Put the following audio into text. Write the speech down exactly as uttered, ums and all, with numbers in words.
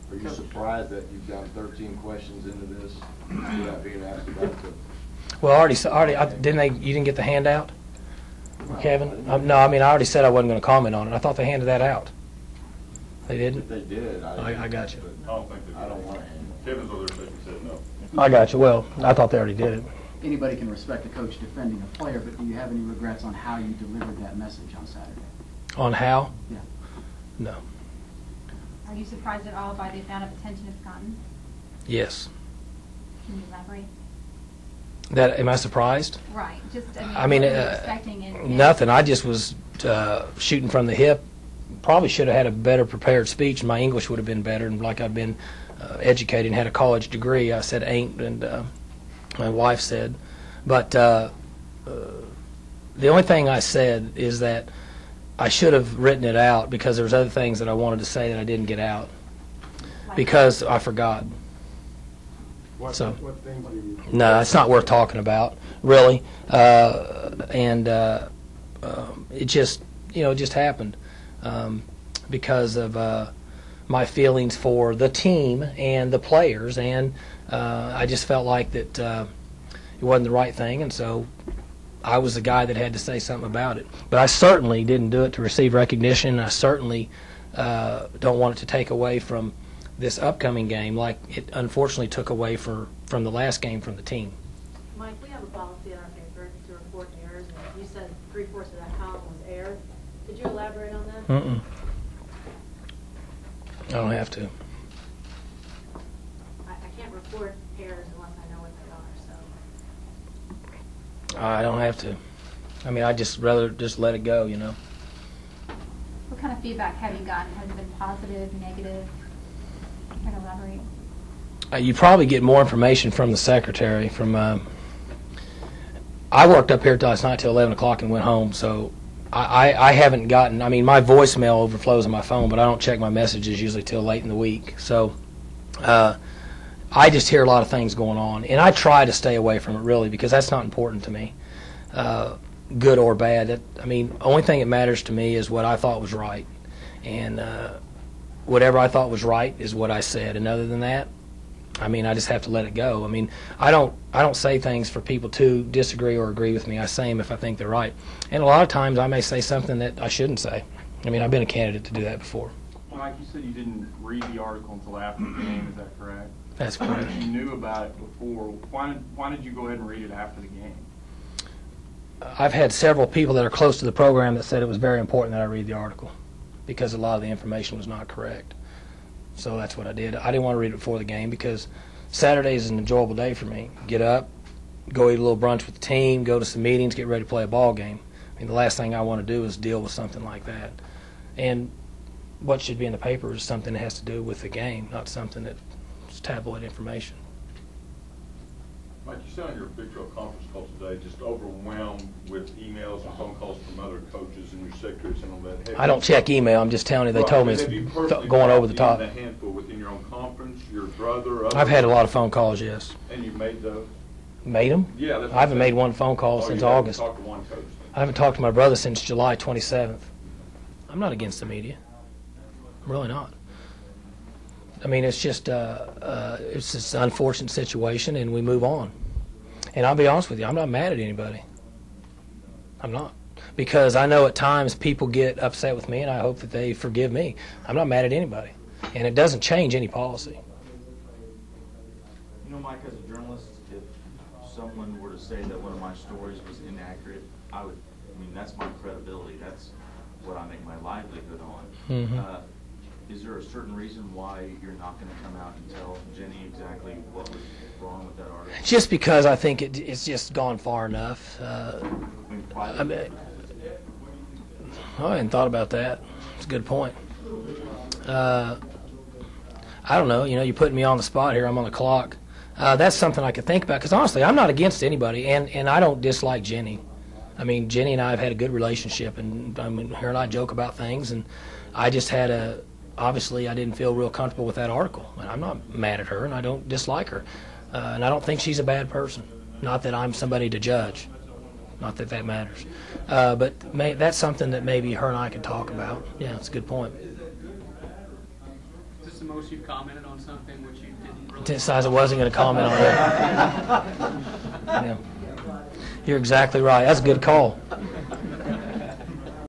Are you surprised that you've done thirteen questions into this without being asked about the? Well, I already, already I, didn't they? You didn't get the handout, Kevin? Um, no, I mean I already said I wasn't going to comment on it. I thought they handed that out. They didn't. If they did, I, I, I got you. I don't think they did. I don't want to handle it. Kevin's other side said no. I got you. Well, I thought they already did it. Anybody can respect a coach defending a player, but do you have any regrets on how you delivered that message on Saturday? On how? Yeah. No. Are you surprised at all by the amount of attention it's gotten? Yes. Can you elaborate? That am I surprised? Right. Just I mean, I mean, what were you uh, expecting it, nothing. I just was uh, shooting from the hip. Probably should have had a better prepared speech. My English would have been better, and like I've been uh, educated and had a college degree. I said ain't, and uh, my wife said. But uh, uh, the only thing I said is that I should have written it out because there was other things that I wanted to say that I didn't get out because I forgot. What, So, what things do you? no, it's not worth talking about, really. Uh, and uh, um, it just, you know, it just happened um, because of uh, my feelings for the team and the players, and uh, I just felt like that uh, it wasn't the right thing, and so I was the guy that had to say something about it. But I certainly didn't do it to receive recognition. I certainly uh, don't want it to take away from this upcoming game like it unfortunately took away for, from the last game from the team. Mike, we have a policy in our paper to report errors, and you said three-fourths of that column was error. Could you elaborate on that? Mm-mm. I don't have to. I, I can't report errors unless I know what they are, so. I don't have to. I mean, I'd just rather just let it go, you know. What kind of feedback have you gotten? Has it been positive, negative? Can you elaborate? Uh, you probably get more information from the secretary. From uh, I worked up here last night till eleven o'clock and went home, so I, I, I haven't gotten. I mean, my voicemail overflows on my phone, but I don't check my messages usually till late in the week. So uh, I just hear a lot of things going on, and I try to stay away from it really because that's not important to me, uh, good or bad. That, I mean, the only thing that matters to me is what I thought was right, and uh, whatever I thought was right is what I said. And other than that, I mean, I just have to let it go. I mean, I don't I don't say things for people to disagree or agree with me. I say them if I think they're right. And a lot of times I may say something that I shouldn't say. I mean, I've been a candidate to do that before. Mike, you said you didn't read the article until after the game. Is that correct? That's correct. You knew about it before. Why did, why did you go ahead and read it after the game? I've had several people that are close to the program that said it was very important that I read the article because a lot of the information was not correct. So that's what I did. I didn't want to read it before the game because Saturday is an enjoyable day for me. Get up, go eat a little brunch with the team, go to some meetings, get ready to play a ball game. I mean, the last thing I want to do is deal with something like that. And what should be in the paper is something that has to do with the game, not something that's tabloid information. Mike, you said on your Big twelve conference call today just overwhelmed with emails and phone calls from other coaches and your secretaries and all that. Have I don't check email. I'm just telling you they Right, told me but it's have you personally going over the talked top. to even a handful within your own conference, your brother, other I've had a lot of phone calls, yes. And you made those? Made them? Yeah, that's what I haven't I'm made saying. one phone call Oh, since you haven't August. talked to one coach then? I haven't talked to my brother since July twenty-seventh. I'm not against the media. I'm really not. I mean, it's just uh, uh, it's just an unfortunate situation, and we move on. And I'll be honest with you, I'm not mad at anybody. I'm not. Because I know at times people get upset with me, and I hope that they forgive me. I'm not mad at anybody. And it doesn't change any policy. You know, Mike, as a journalist, if someone were to say that one of my stories was inaccurate, I would, I mean, that's my credibility. That's what I make my livelihood on. Mm-hmm. Uh, is there a certain reason why you're not going to come out and tell Jenny exactly what was wrong with that article? Just because I think it, it's just gone far enough. Uh, I mean, why I mean, I hadn't thought about that. It's a good point. Uh, I don't know. You know, you're putting me on the spot here. I'm on the clock. Uh, that's something I could think about because, honestly, I'm not against anybody, and, and I don't dislike Jenny. I mean, Jenny and I have had a good relationship, and I mean, her and I joke about things, and I just had a – obviously, I didn't feel real comfortable with that article. And I'm not mad at her, and I don't dislike her. Uh, and I don't think she's a bad person. Not that I'm somebody to judge. Not that that matters. Uh, but may, that's something that maybe her and I could talk about. Yeah, it's a good point. Just what's the most you've commented on something which you didn't really? Decides I wasn't going to comment on it. Yeah. You're exactly right. That's a good call.